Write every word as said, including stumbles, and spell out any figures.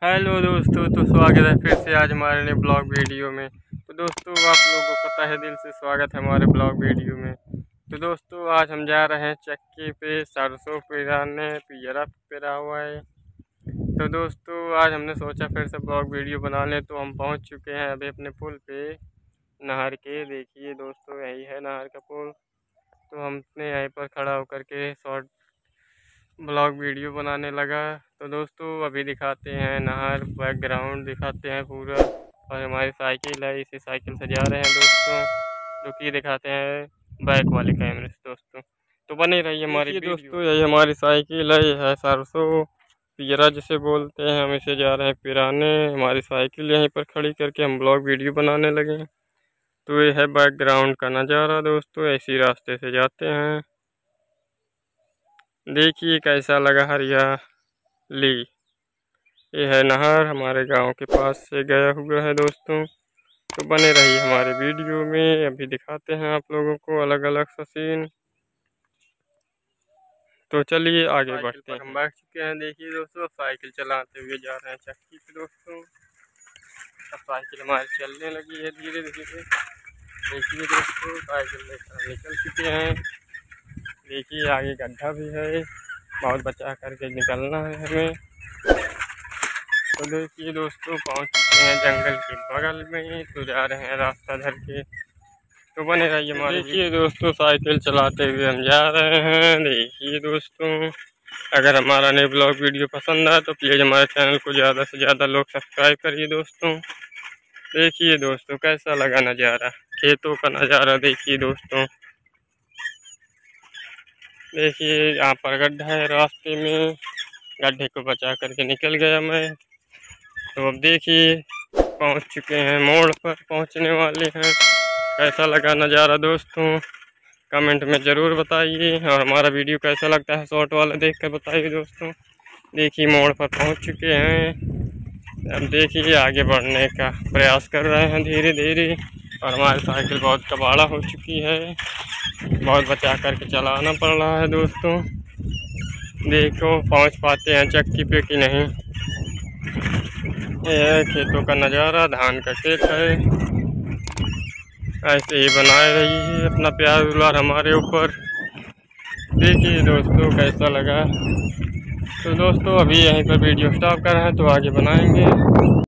Hello दोस्तों, तो स्वागत है फिर से आज हमारे नए ब्लॉग वीडियो में। तो दोस्तों, आप लोगों को तहे दिल से स्वागत है हमारे ब्लॉग वीडियो में। तो दोस्तों, आज हम जा रहे हैं चक्की पे सरसों पिराने, पियरा पिरा हुआ है। तो दोस्तों, आज हमने सोचा फिर से ब्लॉग वीडियो बना लें। तो हम पहुंच चुके हैं अभी अपने पुल पे नहर के। देखिए दोस्तों, यही है नहर का पुल। तो हमने यहीं पर खड़ा होकर के शॉर्ट ब्लॉग वीडियो बनाने लगा। तो दोस्तों, अभी दिखाते हैं नहर, बैकग्राउंड दिखाते हैं पूरा। और हमारी साइकिल है, इसी साइकिल से जा रहे हैं दोस्तों, जो कि दिखाते हैं बैक वाले कैमरे से दोस्तों। तो बने रहिए हमारी वीडियो। दोस्तों, यही हमारी साइकिल है, यह है सरसों पियरा जिसे बोलते हैं। हम इसे जा रहे हैं पिराने। हमारी साइकिल यहीं पर खड़ी करके हम ब्लॉग वीडियो बनाने लगे। तो ये है बैकग्राउंड का नज़ारा दोस्तों, ऐसी रास्ते से जाते हैं। देखिए कैसा लगा हरियाली। ये है नहर, हमारे गांव के पास से गया हुआ है दोस्तों। तो बने रहिए हमारे वीडियो में। अभी दिखाते हैं आप लोगों को अलग अलग सा सीन। तो चलिए आगे बढ़ते हैं। हम बैठ चुके हैं। देखिए दोस्तों, साइकिल चलाते हुए जा रहे हैं चक्की पे दोस्तों। अब साइकिल हमारी चलने लगी है धीरे धीरे। देखिए दोस्तों, साइकिल लेकर निकल चुके हैं। देखिए आगे गड्ढा भी है, बहुत बचा करके निकलना है हमें। तो देखिए दोस्तों, पहुंच चुके हैं जंगल के बगल में। तो जा रहे हैं रास्ता धर के। तो बने रहिए हमारे। देखिए दोस्तों, साइकिल चलाते हुए हम जा रहे हैं। देखिए दोस्तों, अगर हमारा नए ब्लॉग वीडियो पसंद आए तो प्लीज़ हमारे चैनल को ज़्यादा से ज़्यादा लोग सब्सक्राइब करिए दोस्तों। देखिए दोस्तों, कैसा लगा नज़ारा, खेतों का नज़ारा। देखिए दोस्तों, देखिए यहाँ पर गड्ढा है रास्ते में, गड्ढे को बचा करके निकल गया मैं। तो अब देखिए पहुँच चुके हैं, मोड़ पर पहुँचने वाले हैं। कैसा लगा नज़ारा दोस्तों, कमेंट में ज़रूर बताइए। और हमारा वीडियो कैसा लगता है शॉर्ट वाला देख कर बताइए दोस्तों। देखिए मोड़ पर पहुँच चुके हैं। अब देखिए आगे बढ़ने का प्रयास कर रहे हैं धीरे धीरे। और हमारी साइकिल बहुत कबाड़ा हो चुकी है, बहुत बचा करके चलाना पड़ रहा है दोस्तों। देखो पहुंच पाते हैं चक्की पे कि नहीं। ये है खेतों का नज़ारा, धान का खेत है। ऐसे ही बनाए रही है अपना प्यार दुलार हमारे ऊपर। देखिए दोस्तों, कैसा लगा। तो दोस्तों, अभी यहीं पर वीडियो स्टॉप कर रहे हैं, तो आगे बनाएंगे।